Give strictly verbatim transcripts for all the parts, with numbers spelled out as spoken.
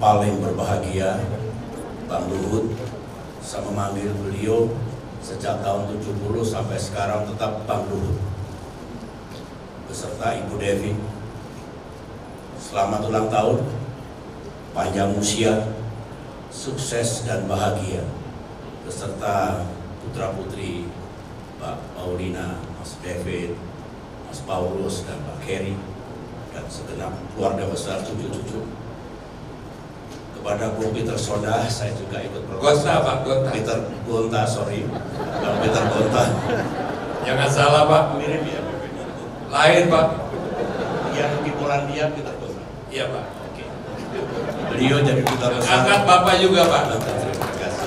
paling berbahagia, Bang Luhut. Saya memanggil beliau sejak tahun tujuh puluh sampai sekarang tetap Bang Luhut. Beserta Ibu Devi. Selamat ulang tahun, panjang usia, sukses dan bahagia. Beserta putra-putri Pak Paulina, Mas David, Mas Paulus, dan Pak Kerry, dan segenap keluarga besar cucu-cucu. Kepada Bung Peter Sodah, saya juga ikut berkata. Gonta, Pak, Gonta. Peter Gonta, sorry. Bang Peter Gonta. Jangan salah, Pak. Mirip ya? Lain, Pak. Yang di Polandia, Peter Gonta. Iya, Pak. Oke. Beliau jadi duta besar. Angkat Bapak juga, Pak. Terima kasih.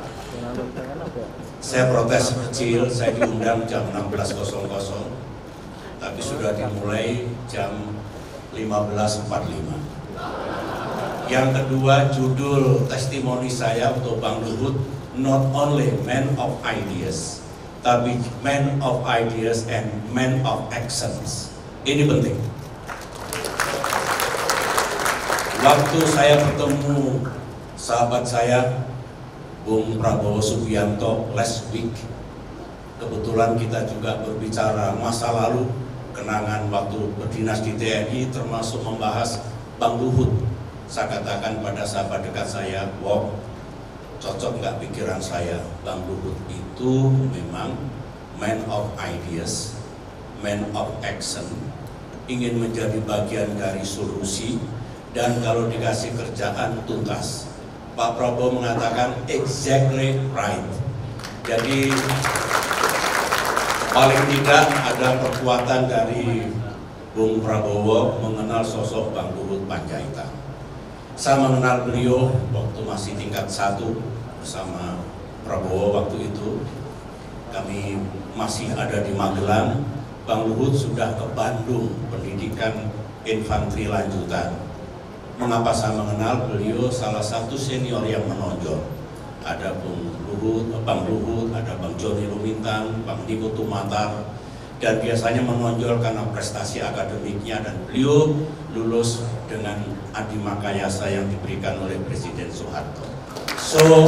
Saya protes kecil, saya diundang jam enam belas nol nol, tapi sudah dimulai jam lima belas empat puluh lima. Yang kedua, judul testimoni saya untuk Bang Luhut, not only man of ideas, tapi man of ideas and man of actions. Ini penting. Waktu saya bertemu sahabat saya, Bung Prabowo Subianto last week, kebetulan kita juga berbicara masa lalu, kenangan waktu berdinas di T N I, termasuk membahas Bang Luhut. Saya katakan pada sahabat dekat saya, wow, cocok nggak pikiran saya, Bang Luhut itu memang man of ideas, man of action, ingin menjadi bagian dari solusi, dan kalau dikasih kerjaan tuntas. Pak Prabowo mengatakan exactly right. Jadi paling tidak ada perkuatan dari Bung Prabowo mengenal sosok Bang Luhut Panjaitan. Saya mengenal beliau waktu masih tingkat satu bersama Prabowo waktu itu. Kami masih ada di Magelang. Bang Luhut sudah ke Bandung pendidikan infanteri lanjutan. Mengapa saya mengenal beliau? Salah satu senior yang menonjol. Ada Bung Luhut, Bang Luhut, ada Bang Joni Lumintang, Bang Niko Tumatar, dan biasanya menonjol karena prestasi akademiknya, dan beliau lulus dengan adi makayasa yang diberikan oleh Presiden Soeharto. So,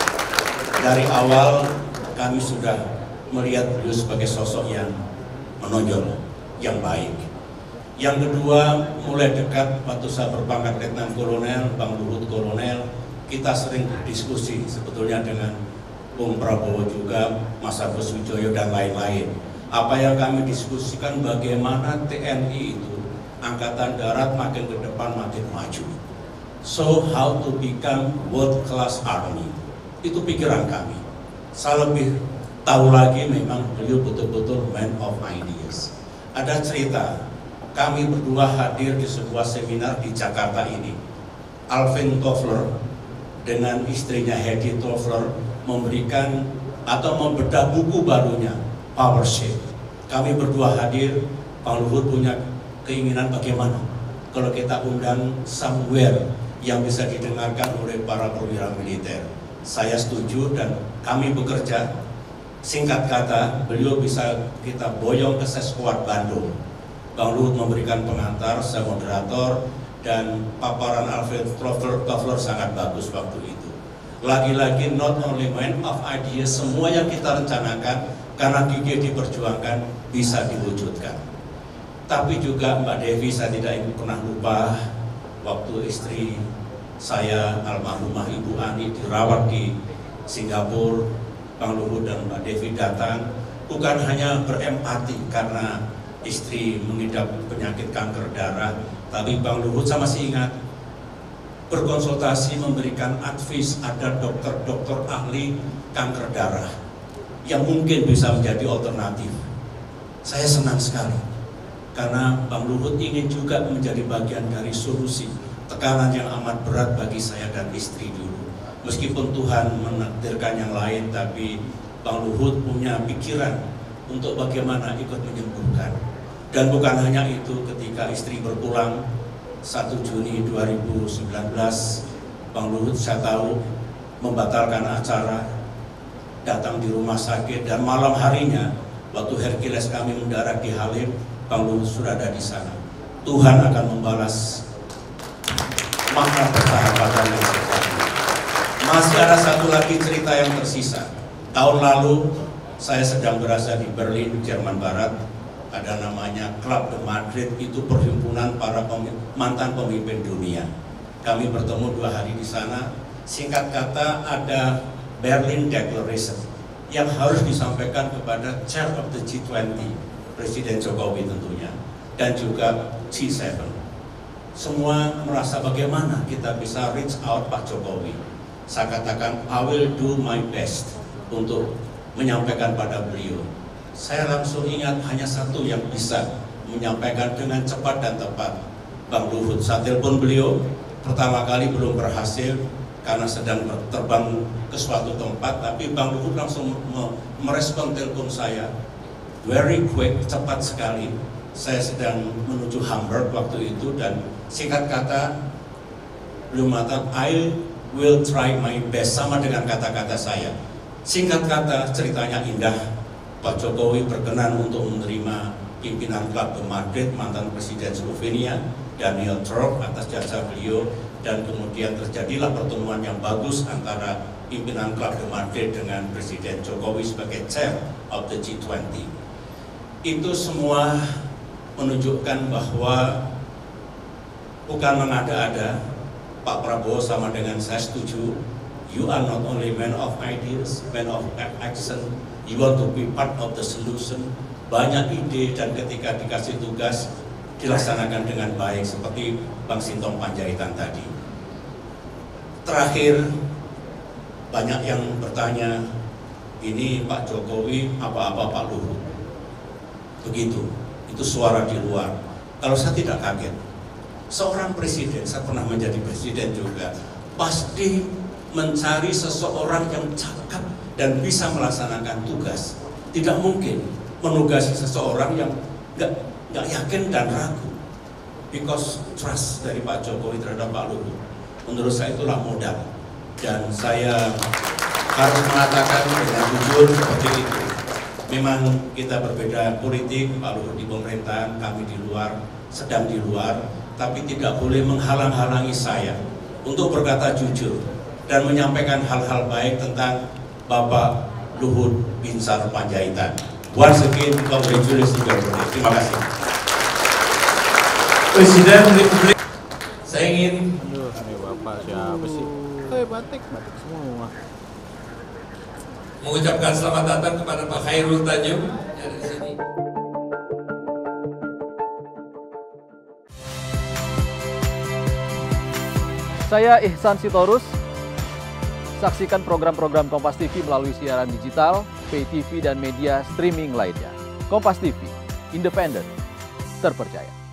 dari awal kami sudah melihat beliau sebagai sosok yang menonjol, yang baik. Yang kedua, mulai dekat waktu saya berpangkat Letnan Kolonel, Bang Luhut Kolonel, kita sering berdiskusi sebetulnya dengan Bung Prabowo juga, Mas Agus Wijoyo, dan lain-lain. Apa yang kami diskusikan bagaimana T N I itu, Angkatan Darat makin ke depan makin maju. So, how to become world class army. Itu pikiran kami. Saya lebih tahu lagi memang beliau betul-betul man of ideas. Ada cerita, kami berdua hadir di sebuah seminar di Jakarta ini. Alvin Toffler dengan istrinya Hedy Toffler memberikan atau membedah buku barunya, Power Shape. Kami berdua hadir. Bang Luhut punya keinginan bagaimana kalau kita undang somewhere yang bisa didengarkan oleh para perwira militer. Saya setuju dan kami bekerja. Singkat kata, beliau bisa kita boyong ke Seskuad Bandung. Bang Luhut memberikan pengantar, saya moderator, dan paparan Alfred Toffler sangat bagus waktu itu. Lagi-lagi not only man of ideas, semua yang kita rencanakan karena gigih diperjuangkan bisa diwujudkan. Tapi juga Mbak Devi, saya tidak ingin pernah lupa waktu istri saya almarhumah Ibu Ani dirawat di Singapura, Bang Luhut dan Mbak Devi datang bukan hanya berempati karena istri mengidap penyakit kanker darah, tapi Bang Luhut, saya masih ingat, berkonsultasi memberikan advice ada dokter-dokter ahli kanker darah yang mungkin bisa menjadi alternatif. Saya senang sekali karena Bang Luhut ingin juga menjadi bagian dari solusi tekanan yang amat berat bagi saya dan istri dulu. Meskipun Tuhan menakdirkan yang lain, tapi Bang Luhut punya pikiran untuk bagaimana ikut menyembuhkan. Dan bukan hanya itu, ketika istri berpulang satu Juni dua ribu sembilan belas, Bang Luhut saya tahu membatalkan acara, datang di rumah sakit, dan malam harinya waktu Hercules kami mendarat di Halim, Bang Luhut sudah ada di sana. Tuhan akan membalas makna persahabatan yang sejati. Masih ada satu lagi cerita yang tersisa. Tahun lalu saya sedang berada di Berlin, Jerman Barat. Ada namanya Club de Madrid, itu perhimpunan para pemimpin, mantan pemimpin dunia. Kami bertemu dua hari di sana. Singkat kata ada Berlin Declaration yang harus disampaikan kepada Chair of the G dua puluh, Presiden Jokowi tentunya, dan juga G tujuh. Semua merasa bagaimana kita bisa reach out Pak Jokowi. Saya katakan, I will do my best untuk menyampaikan pada beliau. Saya langsung ingat hanya satu yang bisa menyampaikan dengan cepat dan tepat, Bang Luhut. Saya telepon beliau, pertama kali belum berhasil karena sedang terbang ke suatu tempat, tapi Bang Luhut langsung merespon telepon saya, very quick, cepat sekali. Saya sedang menuju Hamburg waktu itu, dan singkat kata beliau mengatakan, I will try my best, sama dengan kata-kata saya. Singkat kata, ceritanya indah. Pak Jokowi berkenan untuk menerima pimpinan Club de Madrid, mantan Presiden Slovenia, Daniel Trump, atas jasa beliau, dan kemudian terjadilah pertemuan yang bagus antara pimpinan Club de Madrid dengan Presiden Jokowi sebagai Chair of the G dua puluh. Itu semua menunjukkan bahwa bukan mengada-ada. Pak Prabowo sama dengan saya setuju. You are not only man of ideas, man of action. You want to be part of the solution. Banyak ide, dan ketika dikasih tugas dilaksanakan dengan baik seperti Bang Sintong Panjaitan tadi. Terakhir, banyak yang bertanya, ini Pak Jokowi apa-apa Pak Luhut. Begitu, itu suara di luar. Kalau saya tidak kaget, seorang presiden, saya pernah menjadi presiden juga, pasti mencari seseorang yang cakap dan bisa melaksanakan tugas. Tidak mungkin menugasi seseorang yang nggak nggak yakin dan ragu. Because trust dari Pak Jokowi terhadap Pak Luhut, menurut saya itulah modal. Dan saya harus mengatakan dengan jujur seperti itu. Memang kita berbeda politik, Pak Luhut di pemerintahan, kami di luar, sedang di luar, tapi tidak boleh menghalang-halangi saya untuk berkata jujur dan menyampaikan hal-hal baik tentang Bapak Luhut Binsar Panjaitan. Once again, congratulations to you. Terima kasih. Presiden Republik, saya ingin Aduh, ini Bapak siapa sih? Eh, batik, batik semua. mengucapkan selamat datang kepada Pak Khairul Tanjung dari sini. Saya Ihsan Sitorus. Saksikan program-program Kompas T V melalui siaran digital, pay T V, dan media streaming lainnya. Kompas T V, independen, terpercaya.